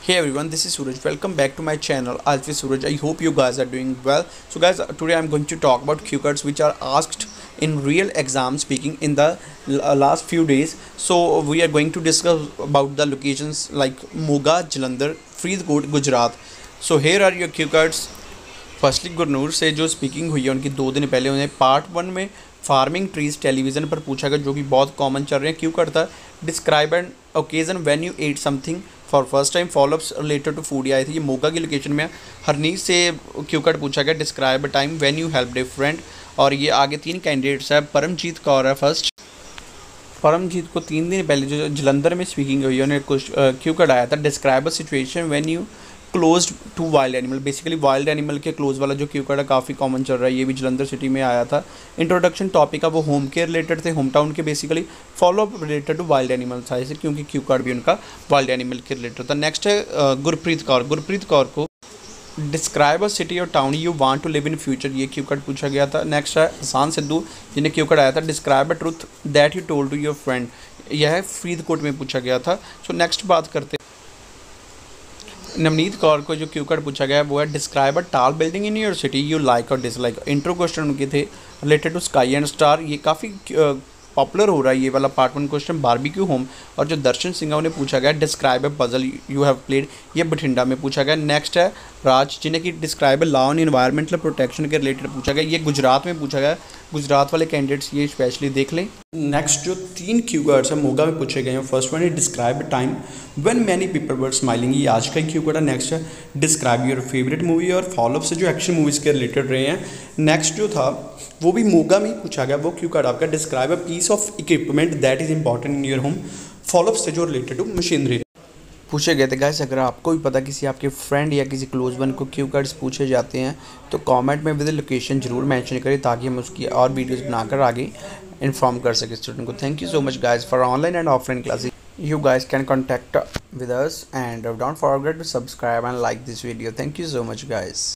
Hey everyone, this is Suraj. Welcome back to my channel Alfi Suraj. I hope you guys are doing well. So guys, today I'm going to talk about keywords which are asked in real exam speaking in the last few days. So we are going to discuss about the locations like Moga, Jalandhar, Faridkot, Gujarat. So here are your keywords. Firstly Gurnoor से जो speaking हुई है उनकी 2 दिन पहले उन्हें part 1 में farming trees television पर पूछा गया, जो कि बहुत कॉमन चल रहे हैं। क्यों करता है describe an occasion when you ate something for first time, followups related to food आए थे। ये मोगा की लोकेशन में हरनीस से क्यू कट पूछा गया describe a time when you helped a friend. और ये आगे 3 कैंडिडेट्स है। परमजीत कौर है फर्स्ट। परमजीत को 3 दिन पहले जो जलंधर में स्पीकिंग हुई है उन्हें कुछ क्यू कट आया था describe a situation when you close to wild animal. Basically wild animal के क्लोज वाला जो क्यू कार्ड है काफ़ी कॉमन चल रहा है, ये भी जलंधर सिटी में आया था। इंट्रोडक्शन टॉपिक का वो होम के रिलेटेड थे, होम टाउन के। Basically followup related to wild animal था इसे, क्योंकि क्यू कार्ड भी उनका वाइल्ड एनिमल के रिलेटेड था। नेक्स्ट है गुरप्रीत कौर। गुरप्रीत कौर को डिस्क्राइब अ सिटी और town you want to live in future, ये क्यू कार्ड पूछा गया था। नेक्स्ट है हसान सिद्धू, जिन्हें क्यू कार्ड आया था describe a truth that you told to your friend, यह फरीदकोट में पूछा गया था। सो नेक्स्ट बात करते नवनीत कौर को जो क्यू कार्ड पूछा गया है वो है describe a tall building in your city you like और डिसलाइक। इंट्रो क्वेश्चन उनके थे related to sky and star, ये काफ़ी पॉपुलर हो रहा है ये वाला पार्ट 1 क्वेश्चन। बारबेक्यू होम और जो दर्शन सिंह उन्हें पूछा गया describe a puzzle you have played, ये बठिंडा में पूछा गया। नेक्स्ट है राज, जिन्हें कि describe a law and environmental protection के रिलेटेड पूछा गया, ये गुजरात में पूछा गया। गुजरात वाले कैंडिडेट्स ये स्पेशली देख लें। नेक्स्ट जो 3 कीवर्ड्स हैं मोगा में पूछे गए हैं, फर्स्ट वन है describe time when many people were smiling, ये आज का कीवर्ड है। नेक्स्ट है डिस्क्राइब योर फेवरेट मूवी और फॉलोअप से जो एक्शन मूवीज़ के रिलेटेड रहे हैं। नेक्स्ट जो था वो भी मोगा में ही पूछा गया, वो कीवर्ड आपका describe a piece of equipment that is important in your home, followup से जो रिलेटेड टू मशीनरी पूछे गए थे। गाइस अगर आपको भी पता किसी आपके फ्रेंड या किसी क्लोज वन को क्यू कार्ड्स पूछे जाते हैं तो कमेंट में विद लोकेशन जरूर मेंशन करें, ताकि हम उसकी और वीडियोस बनाकर आगे इन्फॉर्म कर सकें स्टूडेंट को। Thank you so much guys for online and offline classes. You guys can contact with us and don't forget to subscribe and like this video. Thank you so much guys.